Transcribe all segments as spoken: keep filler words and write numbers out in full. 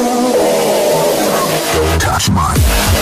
Don't touch mine.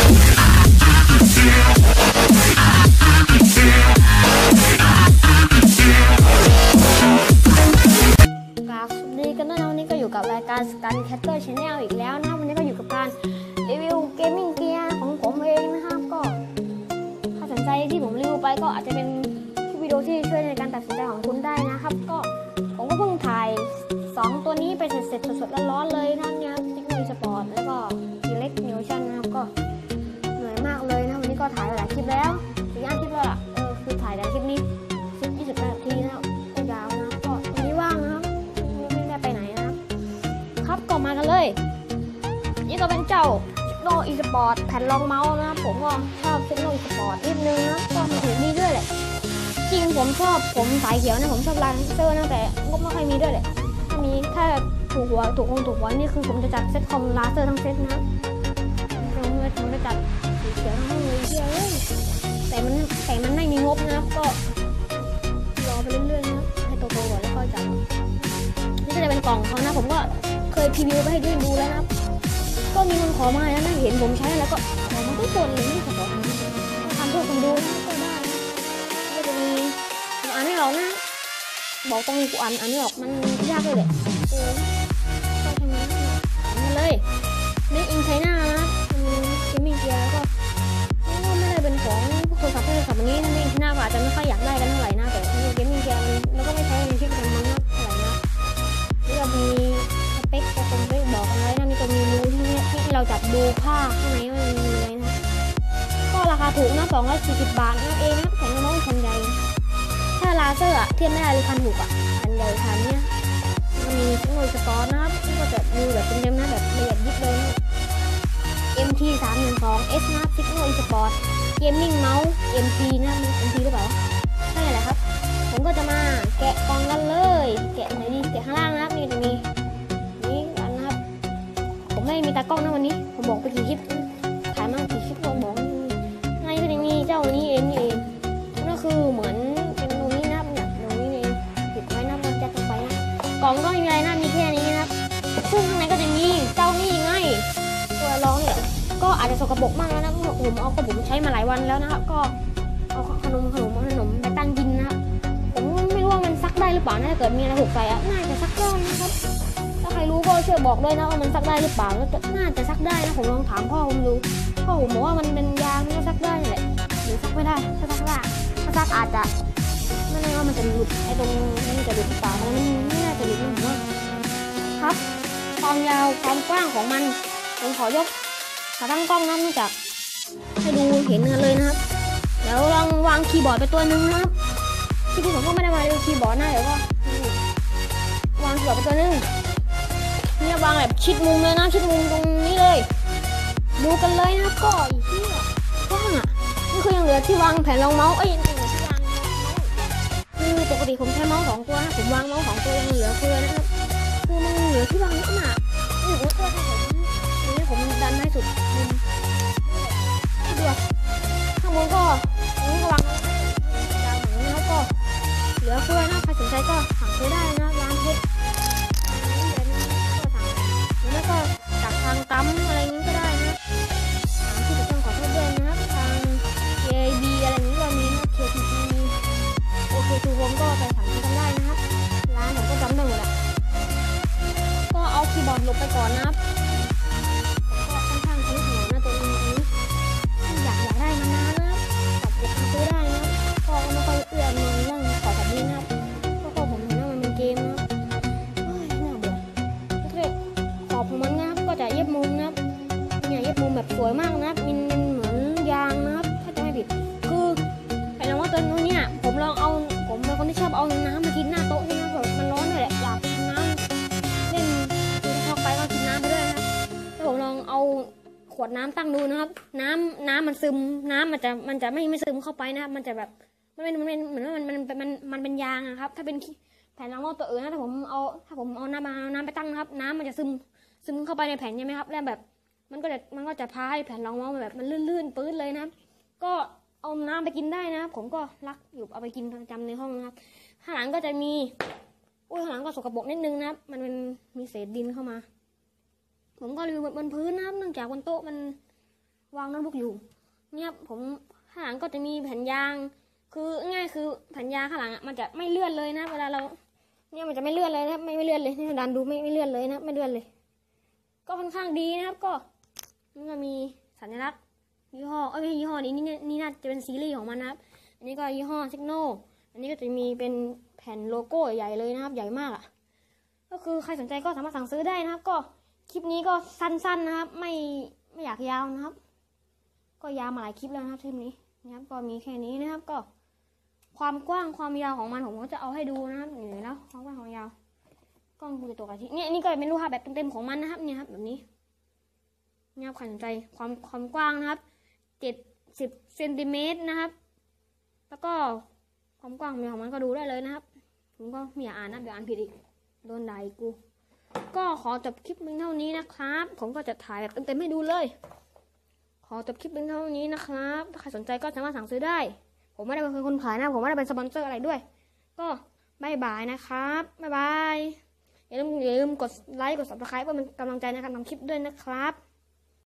กับรายการสกันแคทเตอร์ชาแนลอีกแล้วนะวันนี้ก็อยู่กับการรีวิวเกมมิ่งเกียร์ของผมเองนะครับก็ถ้าสนใจที่ผมรีวิวไปก็อาจจะเป็นวิดีโอที่ช่วยในการตัดสินใจของคุณได้นะครับก็ผมก็เพิ่งถ่ายสองตัวนี้ไปเสร็จสดๆร้อนๆเลยนะเนี่ยติ๊กมีสปอร์ตแล้วก็ทีเล็กนิวชั่นนะครับก็เหนื่อยมากเลยนะวันนี้ก็ถ่ายหลายคลิปแล้วสี่ห้าคลิปแล้วล่ะเออคือถ่ายแต่คลิปนี้สิบยี่สิบนาทีนะครับก็ยาวนะก็วันนี้ว่างนะครับไม่ได้ไปไหนนะครับครับก็มากันเลยนี่ก็เป็นเจ้าโนอีสปอร์ตแผ่นรองเมาส์นะครับผมก็ชอบเทคโนอีสปอร์ตนิดนึงนะก็มันถือดีด้วยแหละจริงผมชอบผมสายเขียวนะผมชอบลายเซอร์นะแต่งบไม่ค่อยมีด้วยแหละถ้ามีถ้าถูกหัวถูกองถูกหัวนี่คือผมจะจัดเซตคอมลาเซอร์ทั้งเซตนะผมผมจะจัดสีเขียวทั้งห้องเลยเยอะแต่มันแต่มันไม่มีงบนะครับก็รอไปเรื่อยๆนะครับให้โตๆก่อนแล้วก็จัดนี่ก็จะเป็นกล่องเขานะผมก็เคยพรีวิวไปให้ดูดูแล้วนะครับก็มีคนขอมาแล้วนะเห็นผมใช้แล้วก็ขอมาทุกคนเลยไม่ขอทำเพื่อคนดูก็ได้ก็จะมีอ่านไม่ออกนะบอกตรงนี้กูอ่านอ่านไม่ออกมันยากเลยแหละเออก็ทำไมอ่านมาเลยเมคอินไชน่านะเกมมิ่งเกียร์ก็ไม่ได้เป็นของโทรศัพท์โทรศัพท์วันนี้เมคอินไชน่าก็อาจจะไม่ค่อยอยากได้กันเท่าไหร่นะแต่เกมมิ่งเกียร์แล้วก็ไม่ใช้ในที่กันมั้งนะเท่าไหร่นะนี่ก็มีสเปคจะเป็นไปบอกกันไว้นะมีตัวมีรูที่ที่เราจับดูค่าข้างในว่ามันมีอะไรนะก็ราคาถูกนะสองร้อยสี่สิบบาทนั่นเองนะแข็งกระน้องแผ่นใหญ่ถ้าลาเซอร์อะเทียบไม่ได้เลยพันถูกอะแผ่นใหญ่ขนาดนี้มันมีเทคโนโลยีสปอร์ตนะครับที่ก็จะดูแบบเต็มๆนะแบบละเอียดยิบเลย เอ็ม ที สามหนึ่งสอง เอส นะเทคโนโลยีสปอร์ตเกมมิ่งเมาส์ เอ็ม ที นะ เอ็ม ที หรือเปล่าใช่แหละครับผมก็จะมาแกะกล่องกันเลยแกะไหนดีแกะข้างล่างนะครับนี่จะมีนี่กันนะครับผมไม่มีตากล้องนะวันนี้ผมบอกไปกี่คลิปถ่ายมากี่คลิปผมบอกไงก็จะมีเจ้านี้เองนี่เองก็คือเหมือนเป็นตรงนี้นะครับเนี่ยตรงนี้เองปิดไว้นะมันจะตรงไปนะกล่องก็ไม่มีอะไรนะมีแค่นี้นะครับซึ่งข้างในก็จะมีเจ้านี่ไงตัวรองเนี่ยก็อาจจะสกปรกมากแล้วนะผมเอากระผมใช้มาหลายวันแล้วนะครับก็เอาขนมขนมขนมไปตั้งกินนะครับผมไม่รู้ว่ามันซักได้หรือเปล่านะถ้าเกิดมีอะไรหกใส่อะน่าจะซักได้นะครับถ้าใครรู้ก็ช่วยบอกด้วยนะว่ามันซักได้หรือเปล่าแล้วน่าจะซักได้นะผมลองถามพ่อผมดูพ่อผมบอกว่ามันเป็นยางมันก็ซักได้แหละหรือซักไม่ได้ถ้าซักได้ถ้าซักอาจจะไม่แน่ว่ามันจะหลุดไอ้ตรงนี้มันจะหลุดหรือเปล่ามันไม่น่าจะหลุดนะผมว่าครับความยาวความกว้างของมันผมขอยกขาตั้งกล้องนะเนื่องจากให้ดูเห็นกันเลยนะครับเดี๋ยวลองวางคีย์บอร์ดไปตัวนึงนะครับที่ผมก็ไม่ได้มาดูคีย์บอร์ดนะเดี๋ยวก็วางคีย์บอร์ดไปตัวนึงเนี่ยวางแบบชิดมุมเลยนะชิดมุมตรงนี้เลยดูกันเลยนะก็อีกที่กว้างอ่ะนี่คือยังเหลือที่วางแผ่นรองเมาส์เอ้ยยังเหลือที่วางคือปกติผมใช้เมาส์สองตัวนะผมวางเมาส์สองตัวยังเหลือเพื่อนะครับคือมันเหลือที่วางนิดหน่อยนี่ผมตัวที่ผมนี่ผมดันให้สุดมุมให้ดูข้างบนก็นี่ก็วางยาวเหมือนนี้แล้วก็เหลือเพื่อนะใครสนใจก็สั่งซื้อได้นะร้านเพชรแล้วก็จากทางกัมอะไรนี้ก็ได้นะที่จะต้องขอโทษด้วยนะครับทาง เอ บี อะไรนี้ก็มีนะ เค ที พี โอเคทูผมก็ไปสั่งซื้อกันได้นะครับร้านผมก็จำได้หมดแหละก็เอาคีย์บอร์ดลบไปก่อนนะครับก็ค่อนข้างทะนุถนอมนะตัวนี้อยากอยากได้มานานนะครับตัดเก็บซื้อได้นะก็ไม่ค่อยเอื้อมเรื่องขอแบบนี้นะครับก็ผมเห็นว่ามันเป็นเกมนะขอบของมันนะครับก็จะเย็บมุมนะครับเนี่ยเย็บมุมแบบสวยมากนะครับมันเป็นเหมือนยางนะครับถ้าจะไม่ผิดคือไอ้น้องว่าตัวนี้เนี่ยผมลองเอาผมเป็นคนที่ชอบเอาน้ำมากินหน้าโต๊ะนี่นะแบบมันร้อนเลยแหละอยากกินน้ำเล่นเข้าไปก็กินน้ำไปด้วยนะครับแล้วผมลองเอาขวดน้ำตั้งดูนะครับน้ำน้ำมันซึมน้ำมันจะมันจะไม่ไม่ซึมเข้าไปนะครับมันจะแบบมันเป็นมันเป็นเหมือนว่ามันมันมันมันเป็นยางนะครับถ้าเป็นแผ่นรองเมาส์ตัวอื่นนะถ้าผมเอาถ้าผมเอาน้ำมาน้ำไปตั้งนะครับน้ำมันจะซึมซึมเข้าไปในแผ่นใช่ไหมครับแล้วแบบมันก็จะมันก็จะพาให้แผ่นรองเมาส์แบบมันลื่นๆปื้ดเลยนะครับก็เอาน้ำไปกินได้นะครับผมก็รักอยู่เอาไปกินประจำในห้องนะครับข้างหลังก็จะมีอุ้ยข้างหลังก็สกปรกนิดนึงนะครับมันเป็นมีเศษดินเข้ามาผมก็รีวิวบนพื้นนะครับเนื่องจากบนโต๊ะมันวางโน้ตบุ๊กอยู่เนี่ยผมข้างหลังก็จะมีแผ่นยางคือง่ายคือแผ่นยางข้างหลังมันจะไม่เลื่อนเลยนะเวลาเราเนี่ยมันจะไม่เลื่อนเลยนะไม่ไม่เลื่อนเลยนี่ดันดูไม่ไม่เลื่อนเลยนะไม่เลื่อนเลยก็ค่อนข้างดีนะครับก็มันก็มีสัญลักษณ์ยี่ห้อเอ้ยไม่ใช่ยี่ห้อนี้นี่นี่น่าจะเป็นซีรีส์ของมันนะครับอันนี้ก็ยี่ห้อเทคโนอันนี้ก็จะมีเป็นแผ่นโลโก้ใหญ่เลยนะครับใหญ่มากอ่ะก็คือใครสนใจก็สามารถสั่งซื้อได้นะครับก็คลิปนี้ก็สั้นๆนะครับไม่ไม่อยากยาวนะครับก็ยาวมาหลายคลิปแล้วนะครับคลิปนี้นะครับก็มีแค่นี้นะครับก็ความกว้างความยาวของมันผมก็จะเอาให้ดูนะครับนี่แล้วความกว้างความยาวกล้องกูจะตกอะไรที่เนี่ยนี่ก็เป็นรูปภาพแบบเต็มๆของมันนะครับเนี่ยครับแบบนี้เนี่ยครับใครสนใจความความกว้างนะครับเจ็ดสิบเซนติเมตรนะครับแล้วก็ความกว้างของมันก็ดูได้เลยนะครับผมก็ไม่อยากอ่านนะเดี๋ยวอ่านผิดอีกโดนด่าอีกกูก็ขอจบคลิปเพียงเท่านี้นะครับผมก็จะถ่ายแบบเต็มๆให้ดูเลยขอจบคลิปเพียงเท่านี้นะครับถ้าใครสนใจก็สามารถสั่งซื้อได้ผมไม่ได้เป็นคนขายนะผมไม่ได้เป็นสปอนเซอร์อะไรด้วยก็บายบายนะครับบายบายอย่าลืมอย่าลืมกดไลค์กด ซับสไครบ์ เพื่อเป็นกำลังใจในการทำคลิปด้วยนะครับ